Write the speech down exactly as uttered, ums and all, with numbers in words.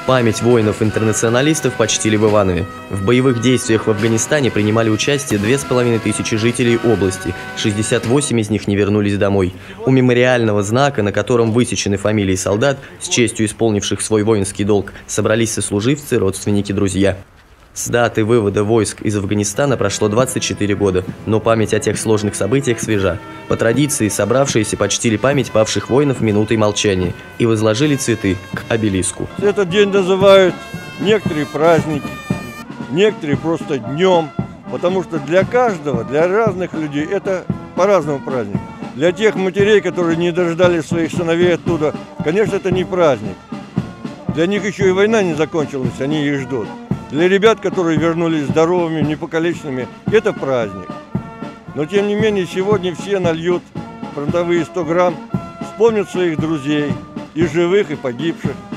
Память воинов-интернационалистов почтили в Иванове. В боевых действиях в Афганистане принимали участие две с половиной тысячи жителей области, шестьдесят восемь из них не вернулись домой. У мемориального знака, на котором высечены фамилии солдат, с честью исполнивших свой воинский долг, собрались сослуживцы, родственники, друзья. С даты вывода войск из Афганистана прошло двадцать четыре года, но память о тех сложных событиях свежа. По традиции, собравшиеся почтили память павших воинов минутой молчания и возложили цветы к обелиску. Этот день называют некоторые праздники, некоторые просто днем, потому что для каждого, для разных людей это по-разному праздник. Для тех матерей, которые не дождались своих сыновей оттуда, конечно, это не праздник. Для них еще и война не закончилась, они их ждут. Для ребят, которые вернулись здоровыми, непокалеченными, это праздник. Но тем не менее, сегодня все нальют фронтовые сто грамм, вспомнят своих друзей, и живых, и погибших.